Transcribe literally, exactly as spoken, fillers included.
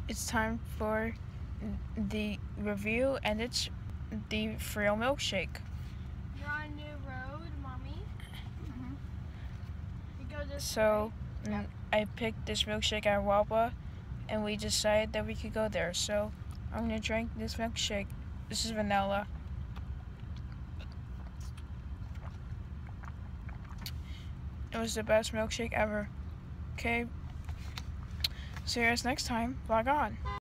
it's time for the review, and it's the Frail Milkshake. You're on a new road, Mommy. Mm-hmm. You go this So way. mm, I picked this milkshake at Wawa, and we decided that we could go there. So I'm gonna drink this milkshake. This is vanilla. It was the best milkshake ever. Okay, see you guys next time. Vlog on.